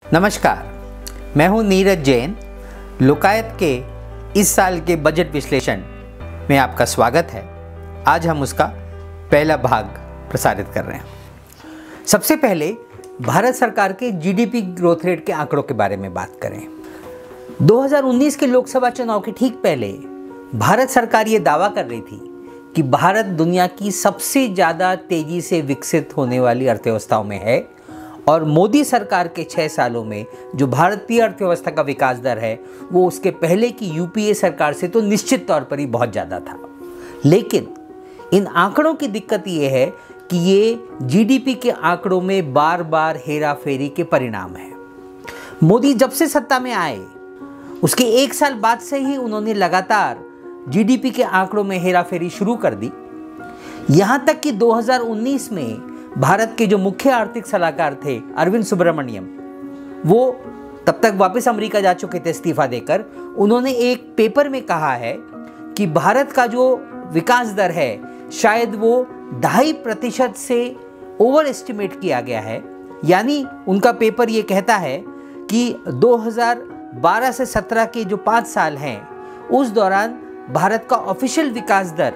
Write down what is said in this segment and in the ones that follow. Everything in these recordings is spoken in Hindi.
नमस्कार, मैं हूं नीरज जैन। लोकायत के इस साल के बजट विश्लेषण में आपका स्वागत है। आज हम उसका पहला भाग प्रसारित कर रहे हैं। सबसे पहले भारत सरकार के जीडीपी ग्रोथ रेट के आंकड़ों के बारे में बात करें। 2019 के लोकसभा चुनाव के ठीक पहले भारत सरकार ये दावा कर रही थी कि भारत दुनिया की सबसे ज़्यादा तेजी से विकसित होने वाली अर्थव्यवस्थाओं में है और मोदी सरकार के 6 सालों में जो भारतीय अर्थव्यवस्था का विकास दर है वो उसके पहले की यूपीए सरकार से तो निश्चित तौर पर ही बहुत ज़्यादा था। लेकिन इन आंकड़ों की दिक्कत ये है कि ये जीडीपी के आंकड़ों में बार बार हेराफेरी के परिणाम है। मोदी जब से सत्ता में आए उसके 1 साल बाद से ही उन्होंने लगातार जीडीपी के आंकड़ों में हेराफेरी शुरू कर दी। यहाँ तक कि 2019 में भारत के जो मुख्य आर्थिक सलाहकार थे अरविंद सुब्रमण्यम, वो तब तक वापस अमेरिका जा चुके थे इस्तीफा देकर। उन्होंने एक पेपर में कहा है कि भारत का जो विकास दर है शायद वो 2.5% से ओवर एस्टिमेट किया गया है। यानी उनका पेपर ये कहता है कि 2012 से 17 के जो 5 साल हैं उस दौरान भारत का ऑफिशियल विकास दर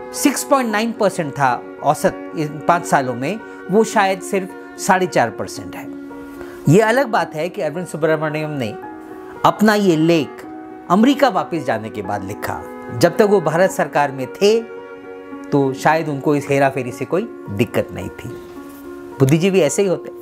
6.9% था औसत इन 5 सालों में, वो शायद सिर्फ 4.5% है। ये अलग बात है कि अरविंद सुब्रमण्यम ने अपना ये लेख अमेरिका वापस जाने के बाद लिखा। जब तक वो भारत सरकार में थे तो शायद उनको इस हेराफेरी से कोई दिक्कत नहीं थी। बुद्धिजीवी ऐसे ही होते।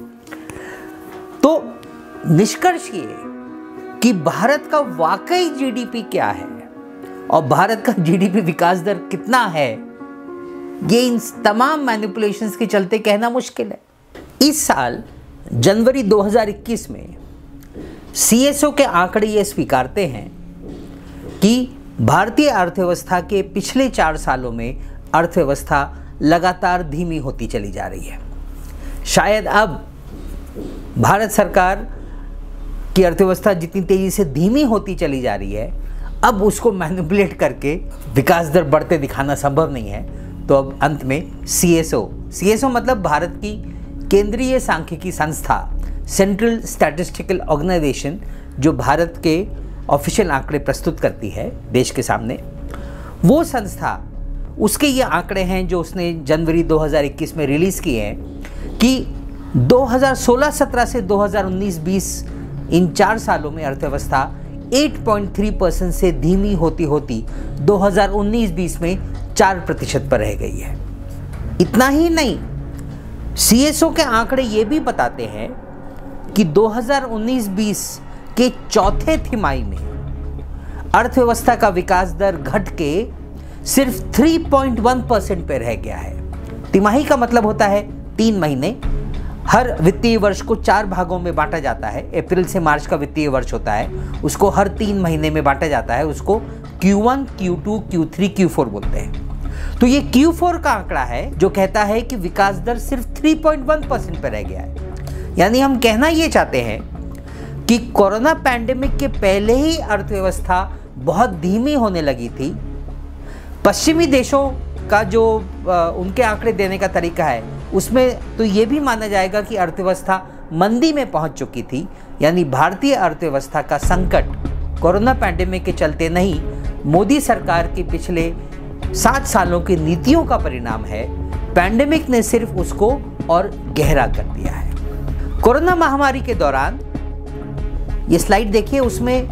तो निष्कर्ष ये कि भारत का वाकई जीडीपी क्या है और भारत का जीडीपी विकास दर कितना है, ये इन तमाम मैनिपुलेशंस के चलते कहना मुश्किल है। इस साल जनवरी 2021 में सीएसओ के आंकड़े ये स्वीकारते हैं कि भारतीय अर्थव्यवस्था के पिछले 4 सालों में अर्थव्यवस्था लगातार धीमी होती चली जा रही है। शायद अब भारत सरकार की अर्थव्यवस्था जितनी तेजी से धीमी होती चली जा रही है, अब उसको मैनिपुलेट करके विकास दर बढ़ते दिखाना संभव नहीं है। तो अब अंत में सीएसओ मतलब भारत की केंद्रीय सांख्यिकी संस्था, सेंट्रल स्टैटिस्टिकल ऑर्गेनाइजेशन, जो भारत के ऑफिशियल आंकड़े प्रस्तुत करती है देश के सामने, वो संस्था, उसके ये आंकड़े हैं जो उसने जनवरी 2021 में रिलीज़ किए हैं कि 2016-17 से 2019-20 इन 4 सालों में अर्थव्यवस्था 8.3% से धीमी होती 2019-20 में 4% पर रह गई है। इतना ही नहीं, सीएसओ के आंकड़े ये भी बताते हैं कि 2019-20 के चौथे तिमाही में अर्थव्यवस्था का विकास दर घट के सिर्फ 3.1% पर रह गया है। तिमाही का मतलब होता है 3 महीने। हर वित्तीय वर्ष को 4 भागों में बांटा जाता है। अप्रैल से मार्च का वित्तीय वर्ष होता है, उसको हर 3 महीने में बांटा जाता है। उसको Q1, Q2, Q3, Q4 बोलते हैं। तो ये Q4 का आंकड़ा है जो कहता है कि विकास दर सिर्फ 3.1% पर रह गया है। यानी हम कहना ये चाहते हैं कि कोरोना पैंडेमिक के पहले ही अर्थव्यवस्था बहुत धीमी होने लगी थी। पश्चिमी देशों का जो उनके आंकड़े देने का तरीका है उसमें तो ये भी माना जाएगा कि अर्थव्यवस्था मंदी में पहुंच चुकी थी। यानी भारतीय अर्थव्यवस्था का संकट कोरोना पैंडेमिक के चलते नहीं, मोदी सरकार की पिछले 7 सालों की नीतियों का परिणाम है। पैंडेमिक ने सिर्फ उसको और गहरा कर दिया है। कोरोना महामारी के दौरान ये स्लाइड देखिए, उसमें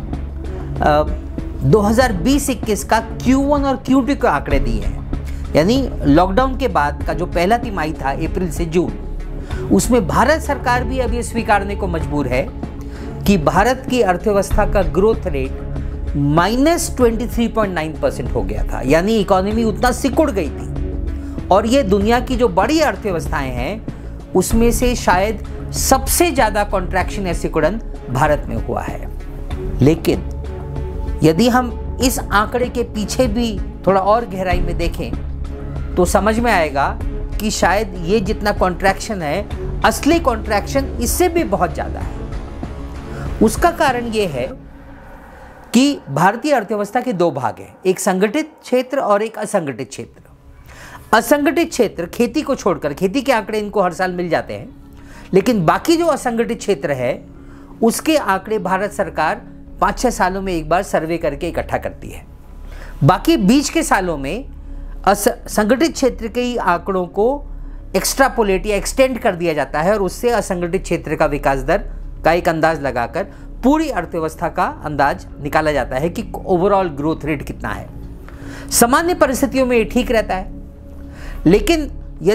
2020-21 का Q1 और Q2 के आंकड़े दिए हैं। यानी लॉकडाउन के बाद का जो पहला तिमाही था अप्रैल से जून, उसमें भारत सरकार भी अब ये स्वीकारने को मजबूर है कि भारत की अर्थव्यवस्था का ग्रोथ रेट -23.9% हो गया था। यानी इकोनॉमी उतना सिकुड़ गई थी और ये दुनिया की जो बड़ी अर्थव्यवस्थाएं हैं उसमें से शायद सबसे ज़्यादा कॉन्ट्रैक्शन या सिकुड़न भारत में हुआ है। लेकिन यदि हम इस आंकड़े के पीछे भी थोड़ा और गहराई में देखें तो समझ में आएगा कि शायद ये जितना कॉन्ट्रैक्शन है, असली कॉन्ट्रैक्शन इससे भी बहुत ज़्यादा है। उसका कारण ये है कि भारतीय अर्थव्यवस्था के 2 भाग हैं, एक संगठित क्षेत्र और एक असंगठित क्षेत्र। असंगठित क्षेत्र खेती को छोड़कर, खेती के आंकड़े इनको हर साल मिल जाते हैं, लेकिन बाकी जो असंगठित क्षेत्र है उसके आंकड़े भारत सरकार 5-6 सालों में एक बार सर्वे करके इकट्ठा करती है। बाकी बीच के सालों में असंगठित क्षेत्र के ही आंकड़ों को एक्स्ट्रापोलेट या एक्सटेंड कर दिया जाता है और उससे असंगठित क्षेत्र का विकास दर का एक अंदाज लगाकर पूरी अर्थव्यवस्था का अंदाज निकाला जाता है कि ओवरऑल ग्रोथ रेट कितना है। सामान्य परिस्थितियों में ये ठीक रहता है, लेकिन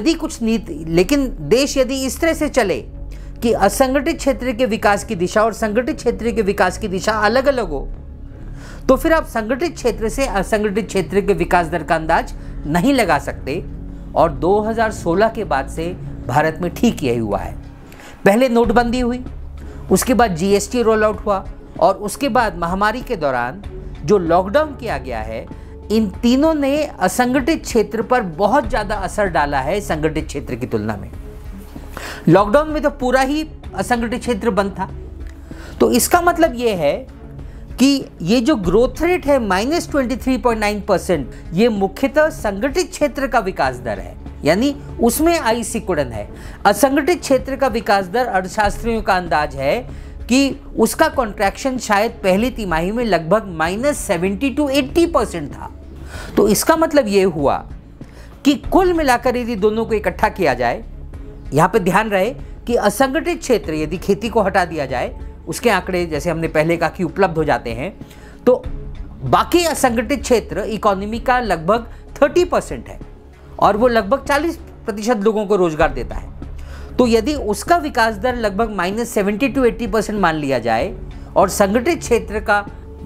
देश यदि इस तरह से चले कि असंगठित क्षेत्र के विकास की दिशा और संगठित क्षेत्र के विकास की दिशा अलग अलग हो, तो फिर आप संगठित क्षेत्र से असंगठित क्षेत्र के विकास दर का अंदाज नहीं लगा सकते। और 2016 के बाद से भारत में ठीक यही हुआ है। पहले नोटबंदी हुई, उसके बाद जीएसटी रोल आउट हुआ और उसके बाद महामारी के दौरान जो लॉकडाउन किया गया है, इन तीनों ने असंगठित क्षेत्र पर बहुत ज़्यादा असर डाला है संगठित क्षेत्र की तुलना में। लॉकडाउन में तो पूरा ही असंगठित क्षेत्र बंद था। तो इसका मतलब ये है कि ये जो ग्रोथ रेट है -23.9%, ये मुख्यतः संगठित क्षेत्र का विकास दर है, यानी उसमें आई सिकुड़न है। असंगठित क्षेत्र का विकास दर अर्थशास्त्रियों का अंदाज है कि उसका कॉन्ट्रैक्शन शायद पहली तिमाही में लगभग -70 to 80% था। तो इसका मतलब ये हुआ कि कुल मिलाकर यदि दोनों को इकट्ठा किया जाए, यहाँ पे ध्यान रहे कि असंगठित क्षेत्र यदि खेती को हटा दिया जाए, उसके आंकड़े जैसे हमने पहले कहा कि उपलब्ध हो जाते हैं, तो बाकी असंगठित क्षेत्र इकोनॉमी का लगभग 30% है और वो लगभग 40% लोगों को रोजगार देता है। तो यदि उसका विकास दर लगभग -70 to 80% मान लिया जाए और संगठित क्षेत्र का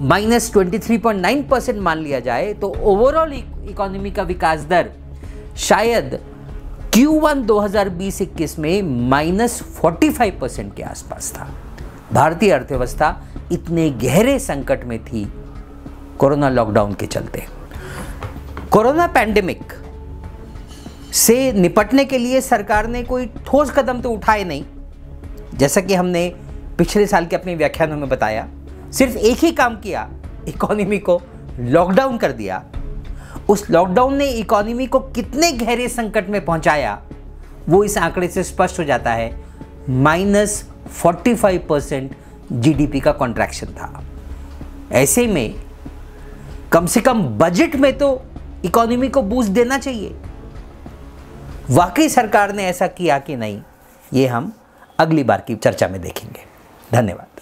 -23.9% मान लिया जाए, तो ओवरऑल इकोनॉमी का विकास दर शायद Q1 2020-21 में -45% के आसपास था। भारतीय अर्थव्यवस्था इतने गहरे संकट में थी कोरोना लॉकडाउन के चलते। कोरोना पैंडेमिक से निपटने के लिए सरकार ने कोई ठोस कदम तो उठाए नहीं। जैसा कि हमने पिछले साल के अपने व्याख्यानों में बताया, सिर्फ एक ही काम किया, इकोनॉमी को लॉकडाउन कर दिया। उस लॉकडाउन ने इकोनॉमी को कितने गहरे संकट में पहुंचाया, वो इस आंकड़े से स्पष्ट हो जाता है। -45% जीडीपी का कॉन्ट्रैक्शन था। ऐसे में कम से कम बजट में तो इकोनॉमी को बूस्ट देना चाहिए। वाकई सरकार ने ऐसा किया कि नहीं, ये हम अगली बार की चर्चा में देखेंगे। धन्यवाद।